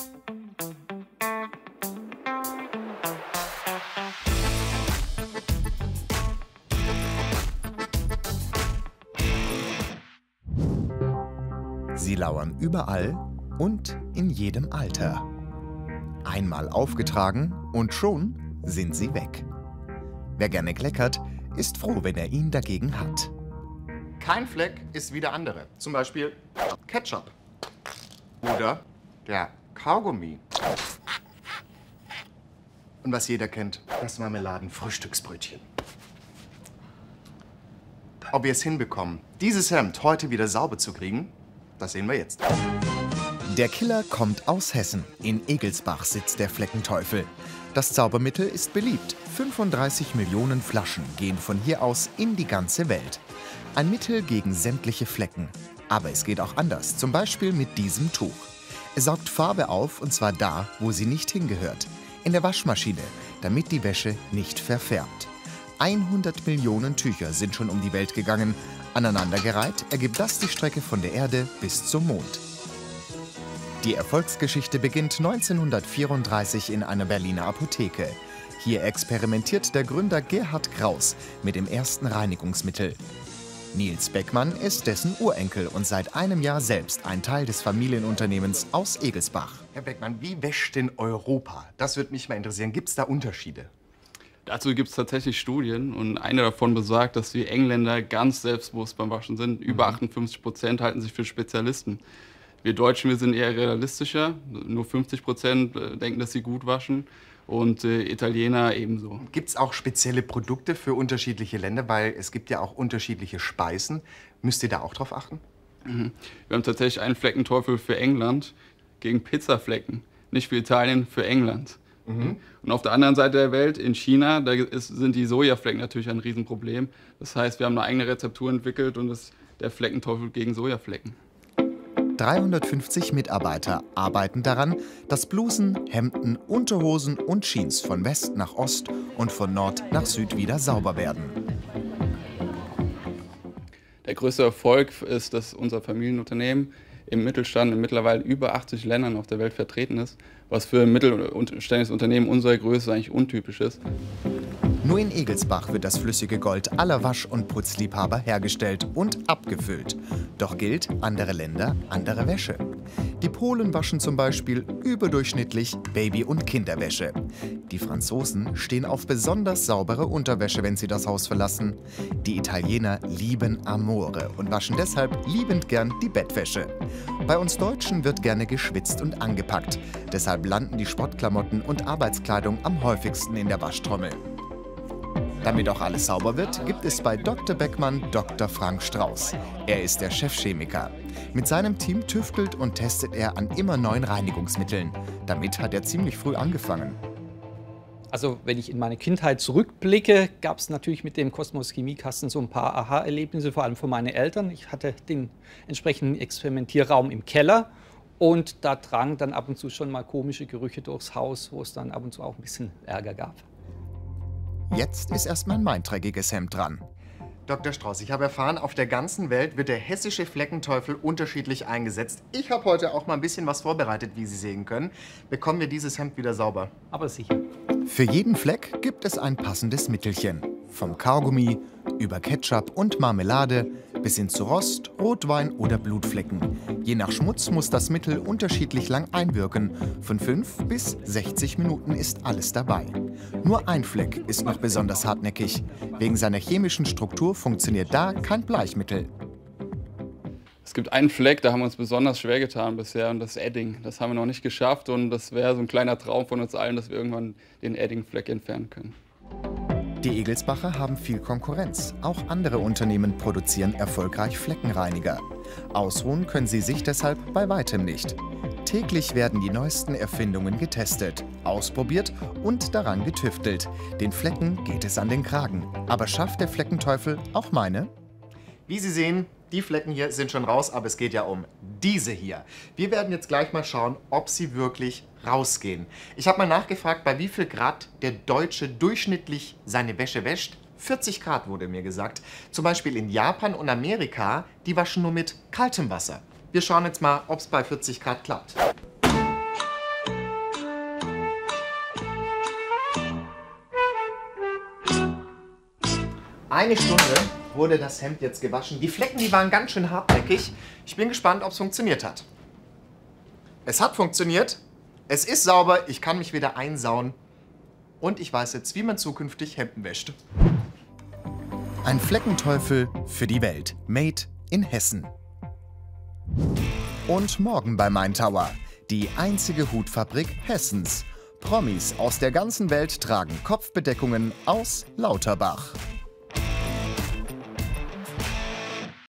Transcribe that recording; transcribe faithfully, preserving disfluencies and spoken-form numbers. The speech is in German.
Sie lauern überall und in jedem Alter. Einmal aufgetragen und schon sind sie weg. Wer gerne kleckert, ist froh, wenn er ihn dagegen hat. Kein Fleck ist wie der andere. Zum Beispiel Ketchup. Oder der Kaugummi. Und was jeder kennt, das Marmeladen-Frühstücksbrötchen. Ob wir es hinbekommen, dieses Hemd heute wieder sauber zu kriegen, das sehen wir jetzt. Der Killer kommt aus Hessen. In Egelsbach sitzt der Fleckenteufel. Das Zaubermittel ist beliebt. fünfunddreißig Millionen Flaschen gehen von hier aus in die ganze Welt. Ein Mittel gegen sämtliche Flecken. Aber es geht auch anders, zum Beispiel mit diesem Tuch. Es saugt Farbe auf, und zwar da, wo sie nicht hingehört. In der Waschmaschine, damit die Wäsche nicht verfärbt. hundert Millionen Tücher sind schon um die Welt gegangen. Aneinandergereiht ergibt das die Strecke von der Erde bis zum Mond. Die Erfolgsgeschichte beginnt neunzehnhundertvierunddreißig in einer Berliner Apotheke. Hier experimentiert der Gründer Gerhard Kraus mit dem ersten Reinigungsmittel. Niels Beckmann ist dessen Urenkel und seit einem Jahr selbst ein Teil des Familienunternehmens aus Egelsbach. Herr Beckmann, wie wäscht denn Europa? Das würde mich mal interessieren. Gibt es da Unterschiede? Dazu gibt es tatsächlich Studien und eine davon besagt, dass die Engländer ganz selbstbewusst beim Waschen sind. Über achtundfünfzig Prozent halten sich für Spezialisten. Wir Deutschen, wir sind eher realistischer. Nur fünfzig Prozent denken, dass sie gut waschen. Und äh, Italiener ebenso. Gibt es auch spezielle Produkte für unterschiedliche Länder? Weil es gibt ja auch unterschiedliche Speisen. Müsst ihr da auch drauf achten? Mhm. Wir haben tatsächlich einen Fleckenteufel für England gegen Pizzaflecken. Nicht für Italien, für England. Mhm. Und auf der anderen Seite der Welt, in China, da ist, sind die Sojaflecken natürlich ein Riesenproblem. Das heißt, wir haben eine eigene Rezeptur entwickelt und das ist der Fleckenteufel gegen Sojaflecken. dreihundertfünfzig Mitarbeiter arbeiten daran, dass Blusen, Hemden, Unterhosen und Jeans von West nach Ost und von Nord nach Süd wieder sauber werden. Der größte Erfolg ist, dass unser Familienunternehmen im Mittelstand in mittlerweile über achtzig Ländern auf der Welt vertreten ist, was für ein mittelständisches Unternehmen unserer Größe eigentlich untypisch ist. Nur in Egelsbach wird das flüssige Gold aller Wasch- und Putzliebhaber hergestellt und abgefüllt. Doch gilt, andere Länder, andere Wäsche. Die Polen waschen zum Beispiel überdurchschnittlich Baby- und Kinderwäsche. Die Franzosen stehen auf besonders saubere Unterwäsche, wenn sie das Haus verlassen. Die Italiener lieben Amore und waschen deshalb liebend gern die Bettwäsche. Bei uns Deutschen wird gerne geschwitzt und angepackt. Deshalb landen die Sportklamotten und Arbeitskleidung am häufigsten in der Waschtrommel. Damit auch alles sauber wird, gibt es bei Doktor Beckmann Doktor Frank Strauß. Er ist der Chefchemiker. Mit seinem Team tüftelt und testet er an immer neuen Reinigungsmitteln. Damit hat er ziemlich früh angefangen. Also wenn ich in meine Kindheit zurückblicke, gab es natürlich mit dem Kosmos Chemiekasten so ein paar Aha-Erlebnisse, vor allem von meinen Eltern. Ich hatte den entsprechenden Experimentierraum im Keller und da drangen dann ab und zu schon mal komische Gerüche durchs Haus, wo es dann ab und zu auch ein bisschen Ärger gab. Jetzt ist erstmal mein dreckiges Hemd dran. Doktor Strauß, ich habe erfahren, auf der ganzen Welt wird der hessische Fleckenteufel unterschiedlich eingesetzt. Ich habe heute auch mal ein bisschen was vorbereitet, wie Sie sehen können. Bekommen wir dieses Hemd wieder sauber? Aber sicher. Für jeden Fleck gibt es ein passendes Mittelchen. Vom Kaugummi über Ketchup und Marmelade bis hin zu Rost, Rotwein oder Blutflecken. Je nach Schmutz muss das Mittel unterschiedlich lang einwirken. Von fünf bis sechzig Minuten ist alles dabei. Nur ein Fleck ist noch besonders hartnäckig. Wegen seiner chemischen Struktur funktioniert da kein Bleichmittel. Es gibt einen Fleck, da haben wir uns besonders schwer getan bisher, und das ist Edding. Das haben wir noch nicht geschafft und das wäre so ein kleiner Traum von uns allen, dass wir irgendwann den Edding-Fleck entfernen können. Die Egelsbacher haben viel Konkurrenz. Auch andere Unternehmen produzieren erfolgreich Fleckenreiniger. Ausruhen können sie sich deshalb bei weitem nicht. Täglich werden die neuesten Erfindungen getestet, ausprobiert und daran getüftelt. Den Flecken geht es an den Kragen. Aber schafft der Fleckenteufel auch meine? Wie Sie sehen, die Flecken hier sind schon raus, aber es geht ja um diese hier. Wir werden jetzt gleich mal schauen, ob sie wirklich rausgehen. Ich habe mal nachgefragt, bei wie viel Grad der Deutsche durchschnittlich seine Wäsche wäscht. vierzig Grad wurde mir gesagt. Zum Beispiel in Japan und Amerika, die waschen nur mit kaltem Wasser. Wir schauen jetzt mal, ob es bei vierzig Grad klappt. Eine Stunde wurde das Hemd jetzt gewaschen. Die Flecken, die waren ganz schön hartnäckig. Ich bin gespannt, ob es funktioniert hat. Es hat funktioniert. Es ist sauber. Ich kann mich wieder einsauen. Und ich weiß jetzt, wie man zukünftig Hemden wäscht. Ein Fleckenteufel für die Welt. Made in Hessen. Und morgen bei Main Tower. Die einzige Hutfabrik Hessens. Promis aus der ganzen Welt tragen Kopfbedeckungen aus Lauterbach.